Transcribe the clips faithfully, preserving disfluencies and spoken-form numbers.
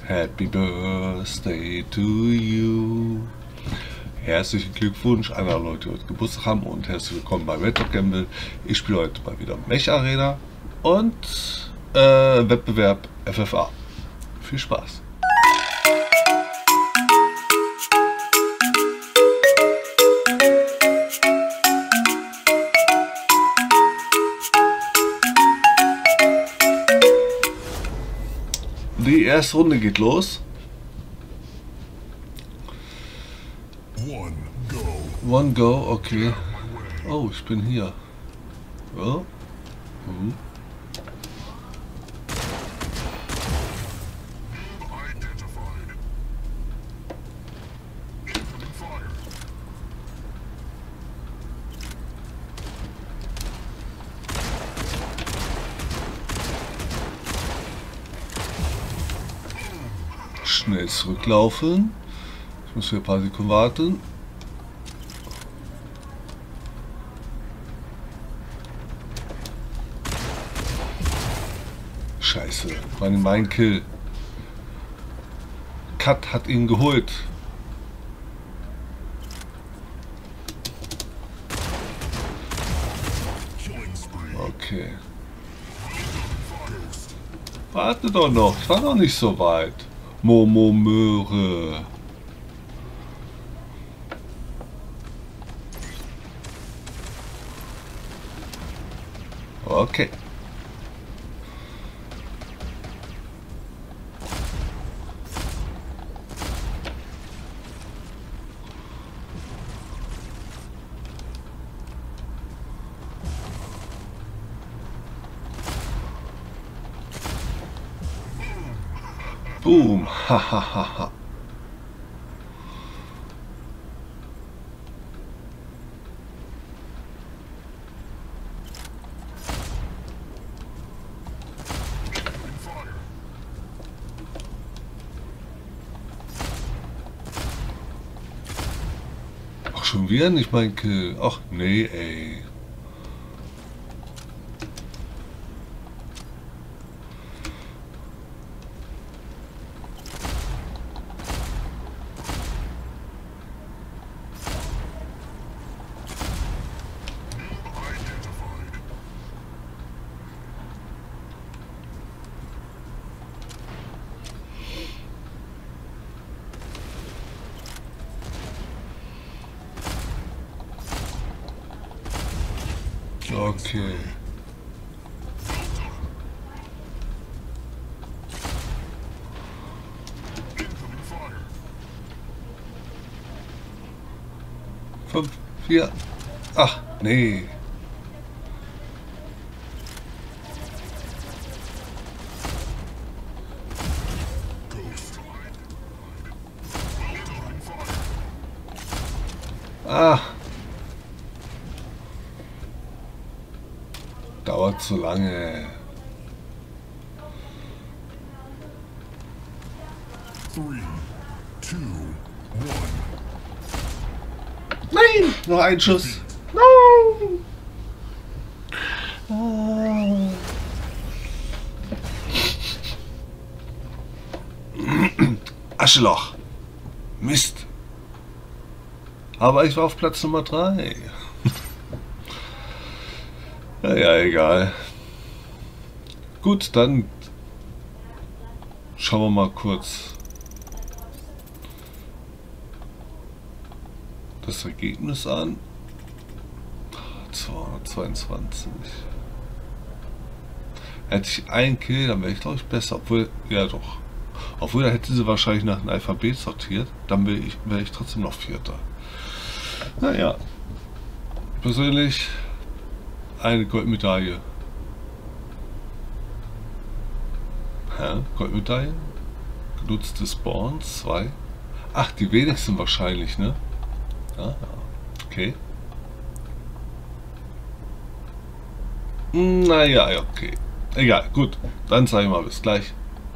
Happy Birthday to you. Herzlichen Glückwunsch an alle Leute, die heute Geburtstag haben und herzlich willkommen bei Red Dog Gamble. Ich spiele heute mal wieder Mech Arena und äh, Wettbewerb F F A. Viel Spaß! Die erste Runde geht los. One go. One go, okay. Oh, ich bin hier. Ja. Mhm. Identified. Incoming fire. Schnell zurücklaufen. Ich muss für ein paar Sekunden warten. Scheiße, war nicht mein Kill. Cut hat ihn geholt. Okay. Warte doch noch, ich war noch nicht so weit. Momo Möhre. Okay. Boom. Hahaha. Ach, schon wieder nicht mein Kill. Ach nee, ey. Okay. Fünf, vier, ach, nee. Ah. Dauert zu lange. Three, two, one. Nein! Noch ein Schuss. Nein! Ah. Aschloch. Mist. Aber ich war auf Platz Nummer drei. Ja, egal. Gut, dann schauen wir mal kurz das Ergebnis an. zweihundertzweiundzwanzig. Hätte ich einen Kill, dann wäre ich glaube ich besser. Obwohl, ja doch. Obwohl, da hätte sie wahrscheinlich nach dem Alphabet sortiert. Dann wäre ich, wär ich trotzdem noch Vierter. Naja. Persönlich eine Goldmedaille. Hä? Goldmedaille? Genutzte Spawns, zwei. Ach, die wenigsten wahrscheinlich, ne? Ah, okay. Naja, okay. Egal, gut. Dann sage ich mal bis gleich.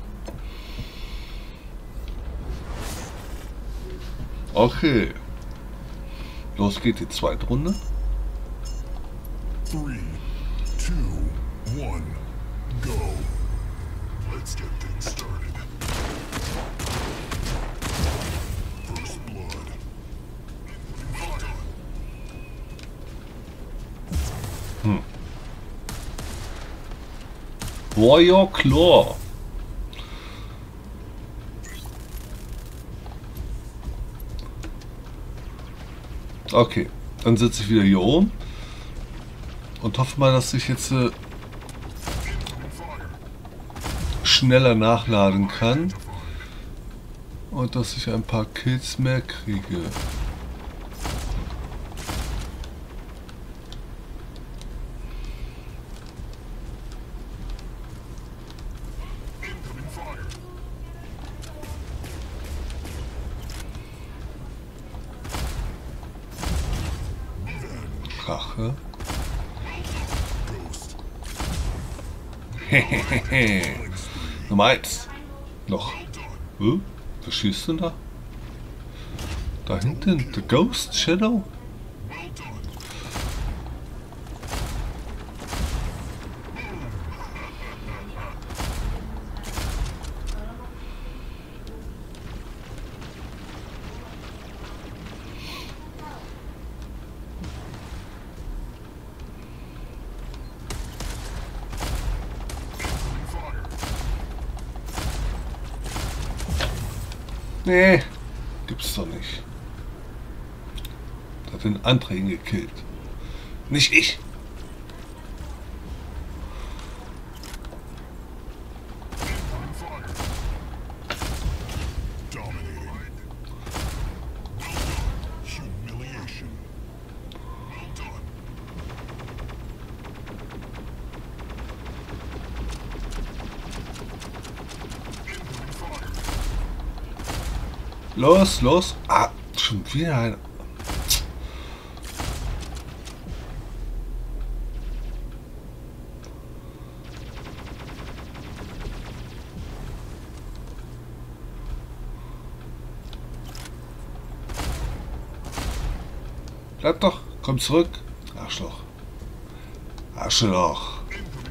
Okay. Los geht die zweite Runde. Three, two, one, go. Let's get things started. Warrior Claw. Okay, dann sitze ich wieder hier oben und hoffe mal, dass ich jetzt äh, schneller nachladen kann und dass ich ein paar Kills mehr kriege. Rache. Hehehe. Nummer eins. Noch. Hm? Was schießt denn da? Da hinten. The Ghost Shadow? Nee, gibt's doch nicht. Da hat den andere hingekillt. Nicht ich. Los, los. Ah, schon wieder ein. Bleib doch, komm zurück. Arschloch. Arschloch.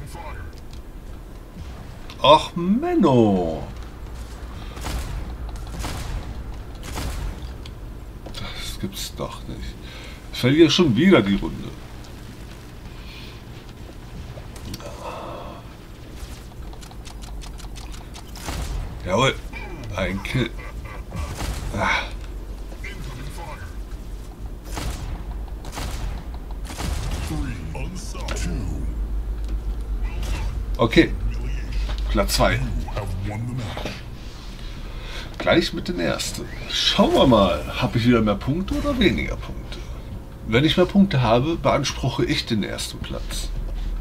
Ach, Menno. Das gibt's doch nicht. Ich verliere schon wieder die Runde. Jawohl. Ein Kill. Ah. Okay. Platz zwei. Gleich mit den ersten. Schauen wir mal, habe ich wieder mehr Punkte oder weniger Punkte? Wenn ich mehr Punkte habe, beanspruche ich den ersten Platz.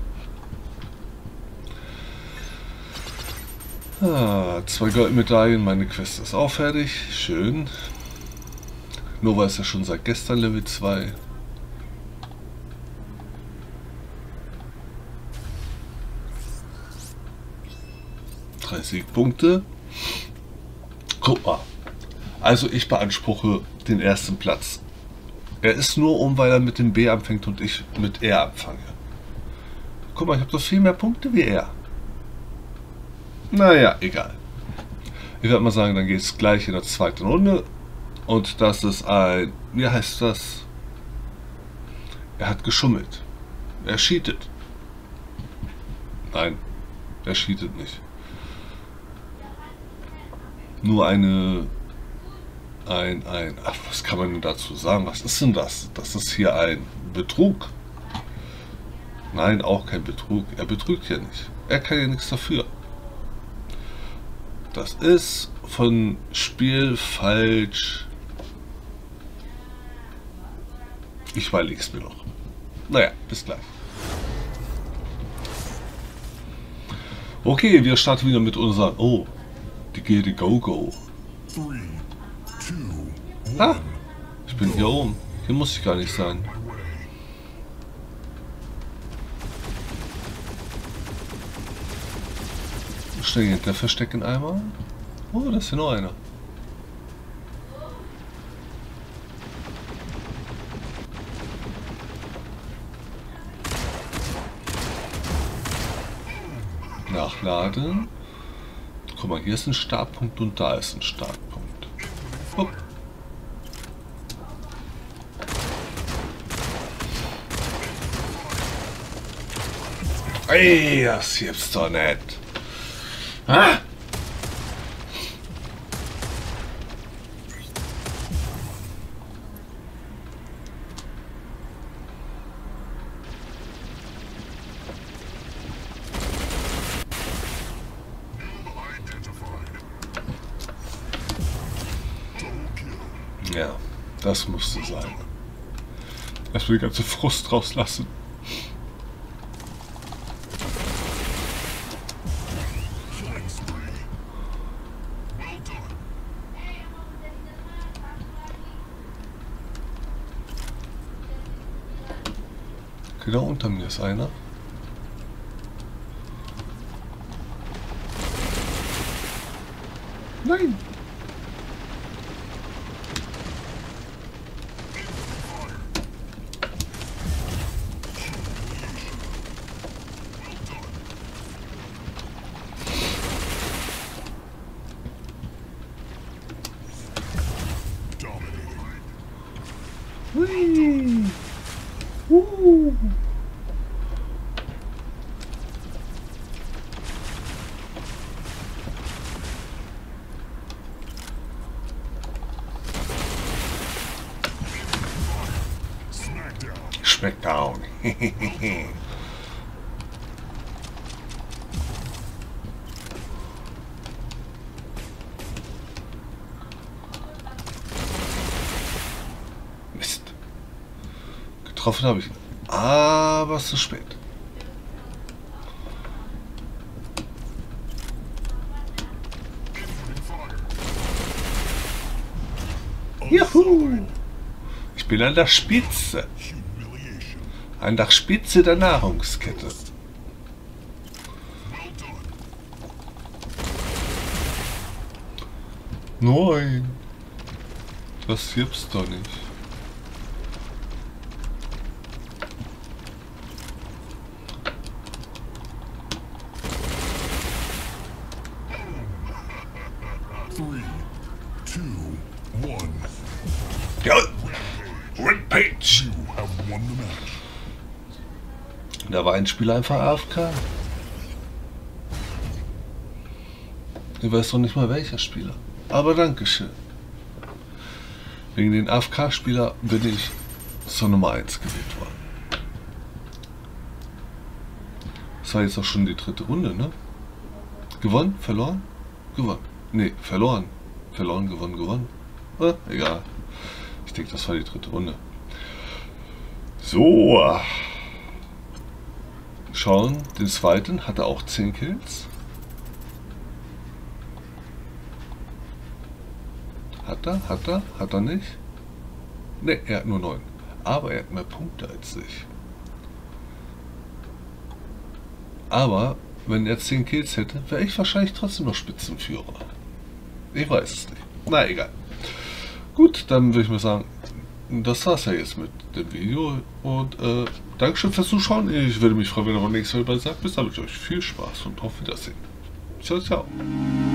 Ah, zwei Goldmedaillen, meine Quest ist auch fertig. Schön. Nova ist ja schon seit gestern Level zwei. Drei Siegpunkte. Guck mal. Also ich beanspruche den ersten Platz. Er ist nur um, weil er mit dem B anfängt und ich mit R anfange. Guck mal, ich habe doch viel mehr Punkte wie er. Naja, egal. Ich werde mal sagen, dann geht es gleich in der zweiten Runde. Und das ist ein... Wie heißt das? Er hat geschummelt. Er cheatet. Nein, er cheatet nicht. Nur eine... Ein, ein... Ach, was kann man denn dazu sagen? Was ist denn das? Das ist hier ein Betrug. Nein, auch kein Betrug. Er betrügt ja nicht. Er kann ja nichts dafür. Das ist von Spiel falsch. Ich überlege es mir noch. Naja, bis gleich. Okay, wir starten wieder mit unseren... Oh, die Gilde Go-Go. Ah, ich bin hier oben. Hier muss ich gar nicht sein. Schnell hinter verstecken einmal. Oh, da ist hier noch einer. Nachladen. Guck mal, hier ist ein Startpunkt und da ist ein Startpunkt. Hopp. Ey, das gibt's doch nicht. Ah! Ja, das musste sein. Lass mir die ganze Frust rauslassen. Okay, da unter mir ist einer. Nein! Hui. Uh. Smackdown. Mist. Getroffen habe ich ihn. Aber zu spät. Juhu! Ich bin an der Spitze. An der Spitze der Nahrungskette. Nein. Das gibt's doch nicht. Three, two, one. Ja. Rampage. You have won the match. Da war ein Spieler einfach A F K. Ich weiß doch nicht mal welcher Spieler. Aber Dankeschön. Wegen den A F K-Spieler bin ich zur Nummer eins gewählt worden. Das war jetzt auch schon die dritte Runde, ne? Gewonnen? Verloren? Gewonnen. Ne, verloren. Verloren, gewonnen, gewonnen. Ah, egal. Ich denke, das war die dritte Runde. So. Schauen, den zweiten hat er auch zehn Kills. Hat er? Hat er? Hat er nicht? Ne, er hat nur neun. Aber er hat mehr Punkte als ich. Aber wenn er zehn Kills hätte, wäre ich wahrscheinlich trotzdem noch Spitzenführer. Ich weiß es nicht. Na egal. Gut, dann würde ich mal sagen, das war's ja jetzt mit dem Video. Und äh, Dankeschön fürs Zuschauen. Ich würde mich freuen, wenn ihr beim nächsten Mal dabei seid. Bis dann, wünsche ich euch viel Spaß und auf Wiedersehen. Ciao, ciao.